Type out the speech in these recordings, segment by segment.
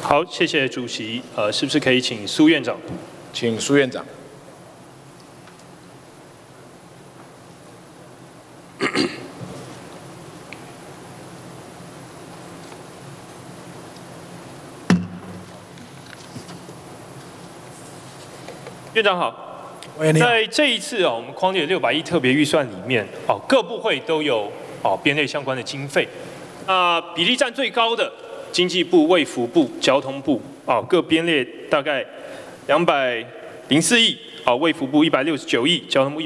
好，谢谢主席。是不是可以请苏院长？ 请苏院长。 院长好。在这一次我们匡列600亿特别预算里面，各部会都有编列相关的经费。比例占最高的经济部、卫福部、交通部各编列大概204亿，卫福部169亿，交通部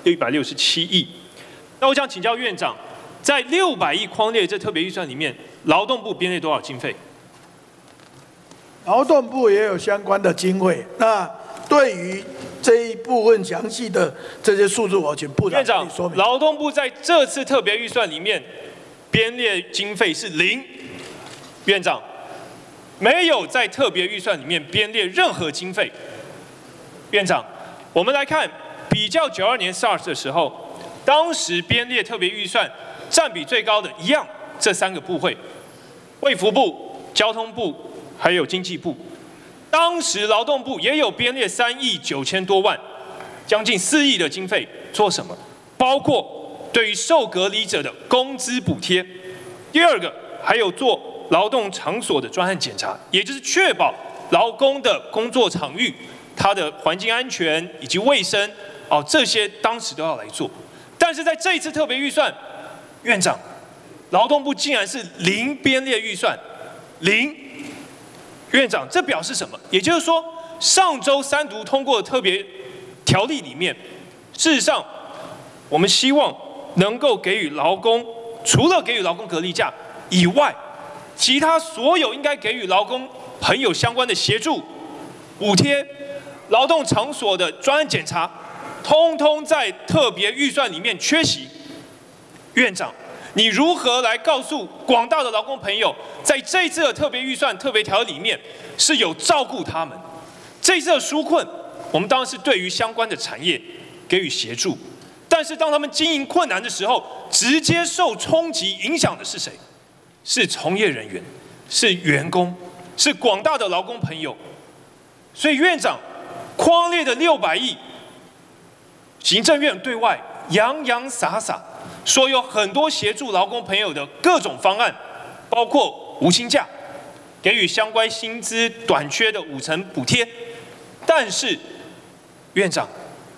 167亿。那我想请教院长，在600亿匡列这特别预算里面，劳动部编列多少经费？ 劳动部也有相关的经费。那对于这一部分详细的这些数字，我请部长说明。 院长，劳动部在这次特别预算里面编列经费是0。院长，没有在特别预算里面编列任何经费。院长，我们来看比较92年 SARS 的时候，当时编列特别预算占比最高的一样，这3个部会：卫福部、交通部还有经济部。当时劳动部也有编列3亿9千多万，将近4亿的经费做什么？包括对于受隔离者的工资补贴。第二个，还有做劳动场所的专案检查，也就是确保劳工的工作场域、它的环境安全以及卫生，这些当时都要来做。但是在这一次特别预算，院长，劳动部竟然是0编列预算，0。院长，这表示什么？也就是说，上周3读通过的特别条例里面，事实上，我们希望能够给予劳工，除了给予劳工隔离假以外，其他所有应该给予劳工朋友相关的协助、补贴、劳动场所的专案检查，通通在特别预算里面缺席。院长，你如何来告诉广大的劳工朋友，在这一次的特别预算、特别条例里面是有照顾他们？这一次的纾困，我们当然是对于相关的产业给予协助，但是当他们经营困难的时候，直接受冲击影响的是谁？是从业人员，是员工，是广大的劳工朋友。所以院长，匡列的600亿，行政院对外洋洋洒洒说有很多协助劳工朋友的各种方案，包括无薪假，给予相关薪资短缺的50%补贴。但是，院长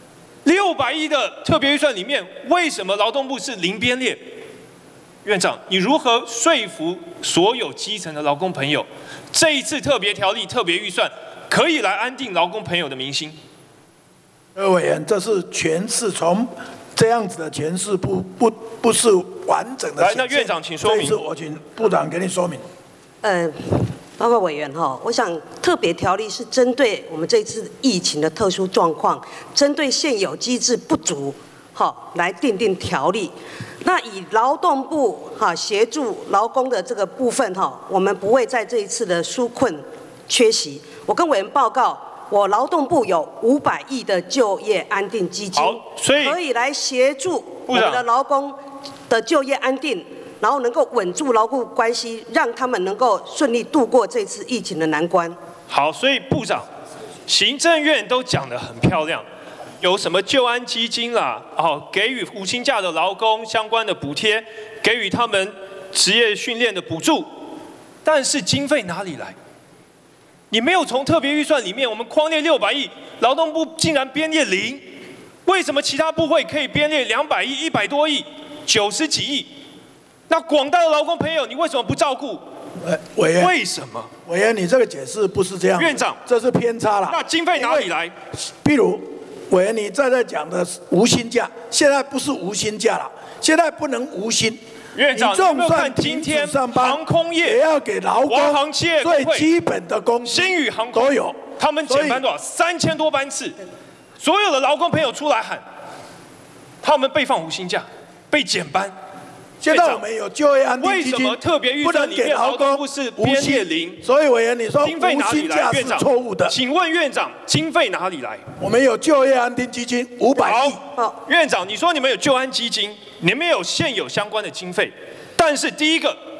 ，600亿的特别预算里面，为什么劳动部是0编列？院长，你如何说服所有基层的劳工朋友，这一次特别条例、特别预算可以来安定劳工朋友的民心？ 各位委员，这是诠释，从这样子的诠释不是完整的。 来，那院长请说明。 这次我请部长给你说明。 报告委员我想特别条例是针对我们这次疫情的特殊状况，针对现有机制不足，来订定条例。那以劳动部协助劳工的这个部分我们不会在这一次的纾困缺席。我跟委员报告，我劳动部有500亿的就业安定基金， 所以可以来协助我们的劳工的就业安定，然后能够稳住劳雇关系，让他们能够顺利度过这次疫情的难关。 好，所以部长，行政院都讲得很漂亮，有什么救安基金啦，给予无薪假的劳工相关的补贴，给予他们职业训练的补助，但是经费哪里来？你没有从特别预算里面，我们匡列600亿，劳动部竟然编列0，为什么其他部会可以编列200亿、100多亿、90几亿？那广大的劳工朋友，你为什么不照顾？ 委员， 为什么？ 委员，你这个解释不是这样。 院长， 这是偏差了。 那经费哪里来？ 譬如，委员你在讲的无薪假，现在不是无薪假了，现在不能无薪。 院长， 你就算今天上班， 航空业也要给劳工华航企业最基本的工资。 星宇航空都有， 他们减班多少？3000多班次，所有的劳工朋友出来喊，他们被放无薪假，被减班。 现在我们有就业安定基金， 为什么特别预算里面劳动部是编列0？ 所以委员你说经费哪里来？院长错误的。 请问院长，经费哪里来？ 我们有就业安定基金500亿。 好，院长，你说你们有救安基金，你们有现有相关的经费，但是第一个，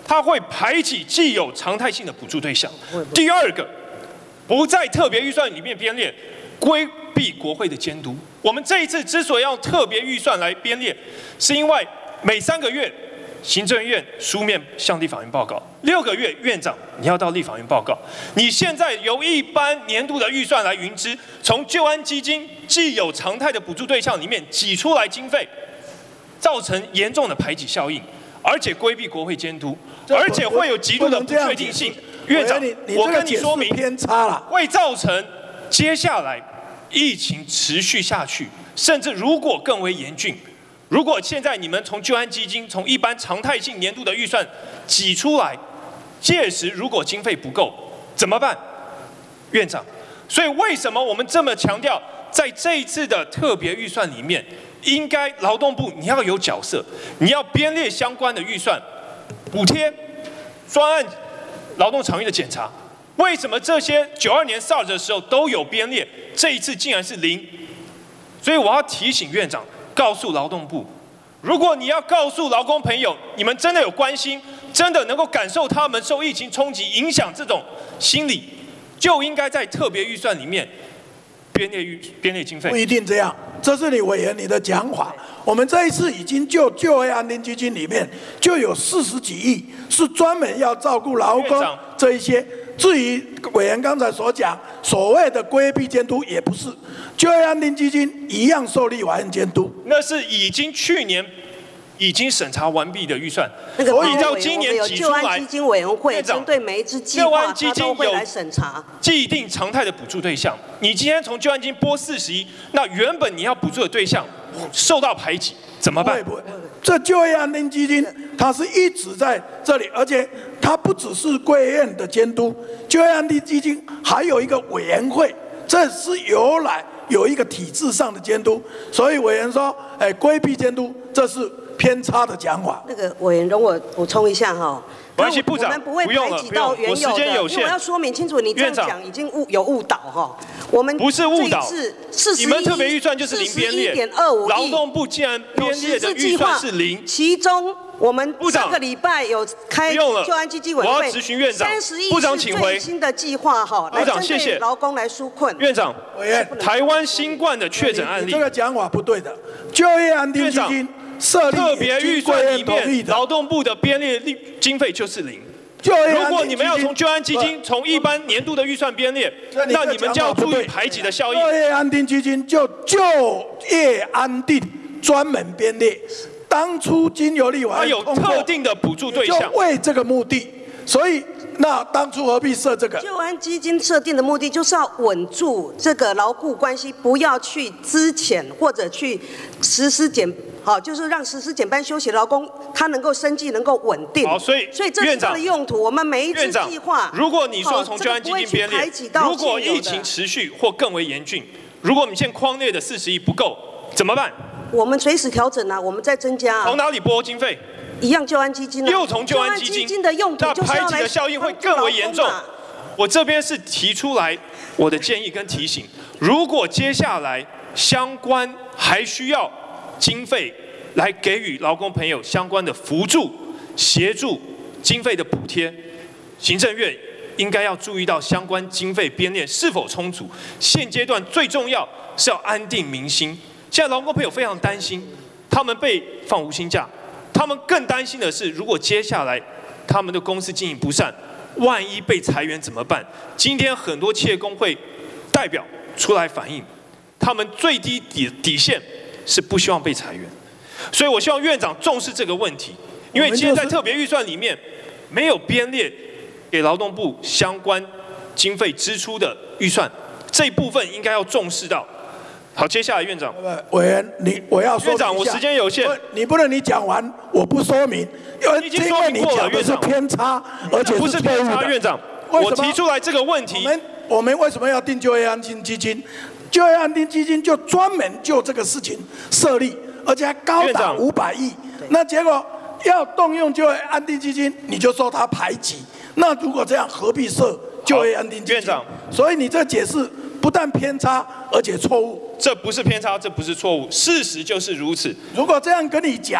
它会排挤既有常态性的补助对象。第二个，不在特别预算里面编列，规避国会的监督。我们这一次之所以要用特别预算来编列，是因为每3个月，行政院书面向立法院报告，6个月院长你要到立法院报告。你现在由一般年度的预算来云支，从救安基金既有常态的补助对象里面挤出来经费，造成严重的排挤效应，而且规避国会监督，而且会有极度的不确定性。院长，我跟你说明， 偏差了， 会造成接下来疫情持续下去，甚至如果更为严峻。如果现在你们从救安基金、从一般常态性年度的预算挤出来，届时如果经费不够怎么办？院长，所以为什么我们这么强调，在这一次的特别预算里面，应该劳动部你要有角色，你要编列相关的预算，补贴、专案、劳动场域的检查。为什么这些92年 SARS 的时候都有编列，这一次竟然是0？所以我要提醒院长。告诉劳动部，如果你要告诉劳工朋友，你们真的有关心，真的能够感受他们受疫情冲击影响这种心理，就应该在特别预算里面编列经费。 不一定这样，这是你委员你的讲法。我们这一次已经就业安定基金里面就有40几亿是专门要照顾劳工这一些。至于委员刚才所讲所谓的规避监督，也不是，就业安定基金一样受立法院监督。 那是去年已经审查完毕的预算， 那个你到今年挤出来， 救安基金委员会针对每一支计划，它都会来审查。 既定常态的补助对象，你今天从救安基金拨40亿，那原本你要补助的对象受到排挤，怎么办？ 不会，这就业安定基金它是一直在这里，而且它不只是贵院的监督，就业安定基金还有一个委员会，这是由来有一个体制上的监督，所以委员说，规避监督，这是偏差的讲法。 那个委员容我补充一下哈。 没关系，部长， 我们不会排挤到原有的，因为我要说明清楚，你这样讲已经有误导哈。我们不是误导，你们特别预算就是0编列。劳动部既然编列的预算是0， 其中我们上个礼拜有开救安基金委员会， 我要咨询院长 ，30亿部长请回。 最新的计划哈， 部长谢谢。 劳工来纾困。 院长，台湾新冠的确诊案例， 这个讲法不对的。就业安定基金设立特别预算里面，劳动部的编列经费就是0。如果你们要从救安基金从一般年度的预算编列，那你们就要注意排挤的效应。 就业安定基金就业安定专门编列，当初经由立法院通过， 它有特定的补助对象， 就为这个目的，所以那当初何必设这个？ 救安基金设定的目的就是要稳住这个劳雇关系，不要去资遣或者去实施好，就是让实施减班休息的劳工，他能够生计能够稳定。 好，所以这是它的用途。我们每一次计划， 如果你说从救安基金编列，如果疫情持续或更为严峻，如果我们现在框列的40亿不够，怎么办？ 我们随时调整啊，我们再增加啊。 从哪里拨经费？ 一样救安基金啊。 又从救安基金的用途那就是要来排挤的效应会更为严重。我这边是提出来我的建议跟提醒，如果接下来相关还需要经费来给予劳工朋友相关的扶助、协助、经费的补贴，行政院应该要注意到相关经费编列是否充足。现阶段最重要是要安定民心。现在劳工朋友非常担心，他们被放无薪假，他们更担心的是，如果接下来他们的公司经营不善，万一被裁员怎么办？今天很多企业工会代表出来反映，他们最低底线是不希望被裁员。所以我希望院长重视这个问题，因为今天在特别预算里面没有编列给劳动部相关经费支出的预算，这一部分应该要重视到。好，接下来院长。 委员，我要说院长，我时间有限， 你不能你讲完我不说明， 已经说明过了，院长。 偏差，而且不是偏差，院长。我提出来这个问题， 我们为什么要定就业安定基金？就业安定基金就专门就这个事情设立。而且还高达500亿，那结果要动用就业安定基金，你就说它排挤。那如果这样，何必设就业安定基金？ 院长， 所以你这解释不但偏差，而且错误。 这不是偏差，这不是错误，事实就是如此。 如果这样跟你讲，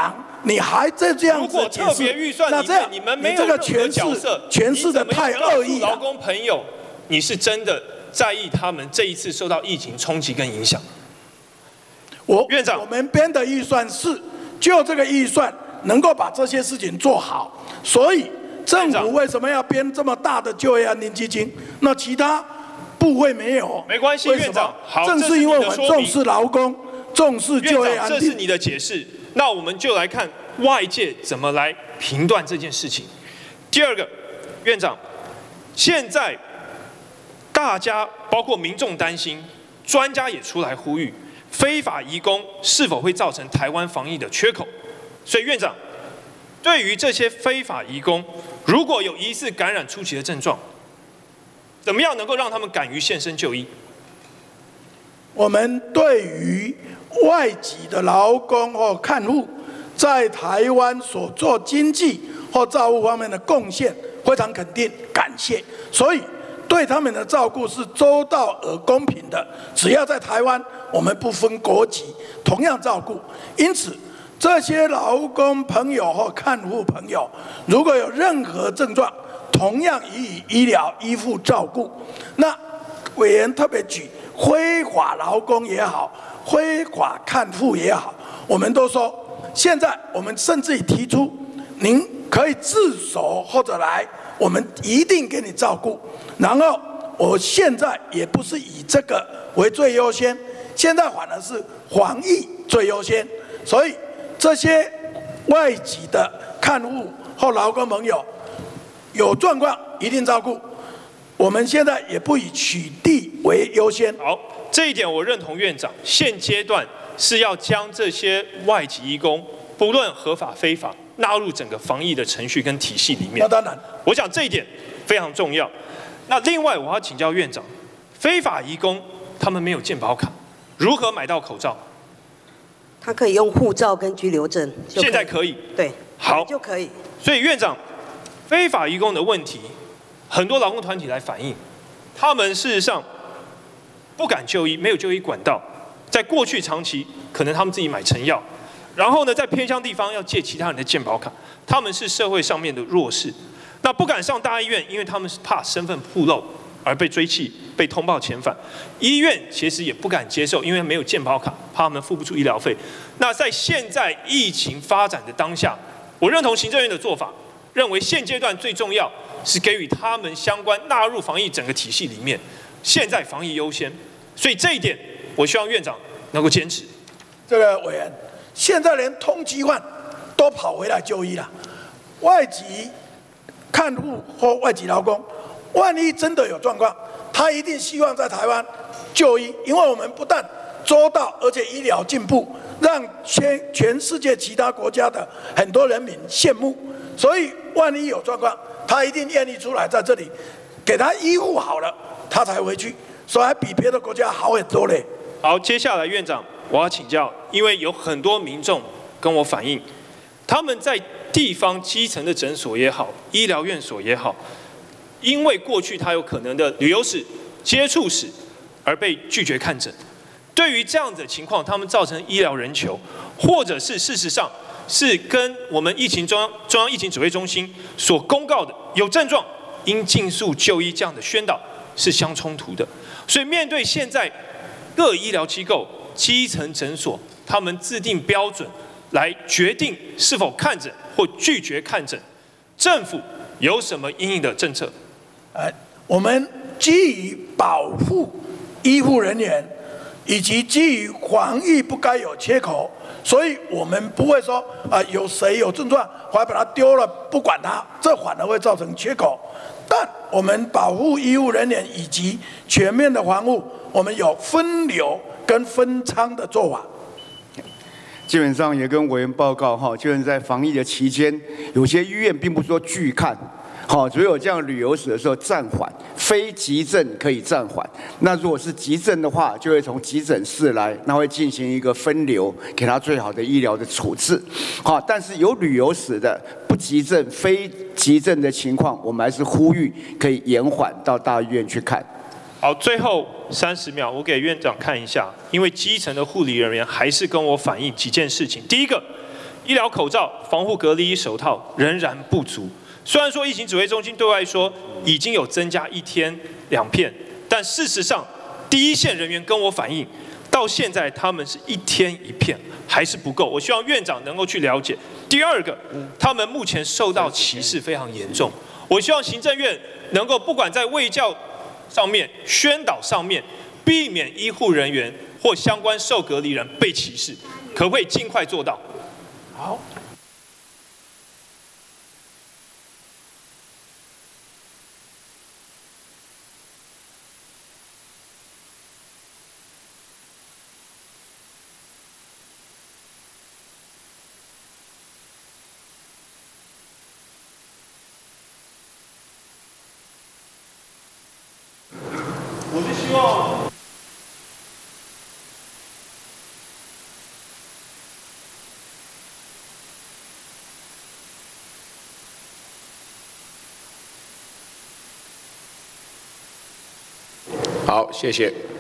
你还在这样子解释？ 如果特别预算里面你们没有任何角色， 诠释的太恶意了。 劳工朋友，你是真的在意他们这一次受到疫情冲击跟影响？院长， 我们编的预算是就这个预算能够把这些事情做好，所以政府为什么要编这么大的就业安定基金？那其他部会没有？ 没关系，院长，好， 正是因为我们重视劳工，重视就业安定。 这是你的解释，那我们就来看外界怎么来评断这件事情。第二个，院长，现在大家包括民众担心，专家也出来呼吁，非法移工是否会造成台湾防疫的缺口？所以院长，对于这些非法移工，如果有疑似感染初期的症状，怎么样能够让他们敢于现身就医？ 我们对于外籍的劳工或看护在台湾所做经济或照顾方面的贡献，非常肯定、感谢。所以对他们的照顾是周到而公平的，只要在台湾，我们不分国籍，同样照顾。因此，这些劳工朋友或看护朋友，如果有任何症状，同样予以医疗依附照顾。那委员特别举非法劳工也好，非法看护也好，我们都说，现在我们甚至于提出，您可以自首或者来，我们一定给你照顾。然后我现在也不是以这个为最优先，现在反而是防疫最优先。所以这些外籍的看护或劳工朋友有状况一定照顾，我们现在也不以取缔为优先。 好，这一点我认同院长。现阶段是要将这些外籍移工，不论合法非法，纳入整个防疫的程序跟体系里面。 那当然， 我想这一点非常重要。那另外我要请教院长，非法移工他们没有健保卡，如何买到口罩？ 他可以用护照跟居留证。 现在可以。 对。 好， 就可以。 所以院长，非法移工的问题，很多劳工团体来反映，他们事实上不敢就医，没有就医管道。在过去长期，可能他们自己买成药，然后呢，在偏乡地方要借其他人的健保卡，他们是社会上面的弱势，那不敢上大医院，因为他们是怕身份暴露而被追缉、被通报遣返。医院其实也不敢接受，因为没有健保卡，怕他们付不出医疗费。那在现在疫情发展的当下，我认同行政院的做法，认为现阶段最重要是给予他们相关纳入防疫整个体系里面，现在防疫优先。所以这一点，我希望院长能够坚持。 这个委员，现在连通缉犯都跑回来就医了，外籍看护或外籍劳工，万一真的有状况，他一定希望在台湾就医，因为我们不但周到，而且医疗进步，让全世界其他国家的很多人民羡慕。所以万一有状况，他一定愿意出来在这里，给他医护好了，他才回去，所以还比别的国家好很多嘞。 好，接下来院长，我要请教，因为有很多民众跟我反映，他们在地方基层的诊所也好，医疗院所也好，因为过去他有可能的旅游史、接触史而被拒绝看诊。对于这样子的情况，他们造成医疗人球，或者是事实上是跟我们中央疫情指挥中心所公告的有症状应尽速就医这样的宣导是相冲突的。所以面对现在各医疗机构、基层诊所，他们制定标准来决定是否看诊或拒绝看诊，政府有什么因应的政策？ 我们基于保护医护人员，以及基于防疫不该有缺口，所以我们不会说有谁有症状，我还把他丢了不管他，这反而会造成缺口。但我们保护医护人员以及全面的防护，我们有分流跟分仓的做法。 基本上也跟委员报告哈，就是在防疫的期间，有些医院并不是说拒看。好，只有这样旅游史的时候暂缓，非急症可以暂缓。那如果是急症的话，就会从急诊室来，那会进行一个分流，给他最好的医疗的处置。好，但是有旅游史的不急症、非急症的情况，我们还是呼吁可以延缓到大医院去看。 好，最后30秒，我给院长看一下，因为基层的护理人员还是跟我反映几件事情。第一个， 医疗口罩、防护隔离衣、手套仍然不足。虽然说疫情指挥中心对外说已经有增加1天2片，但事实上第一线人员跟我反映，到现在他们是1天1片，还是不够。我希望院长能够去了解。第二个，他们目前受到歧视非常严重。我希望行政院能够不管在卫教上面、宣导上面，避免医护人员或相关受隔离人被歧视，可不可以尽快做到？ 好。 我是希望。 好，谢谢。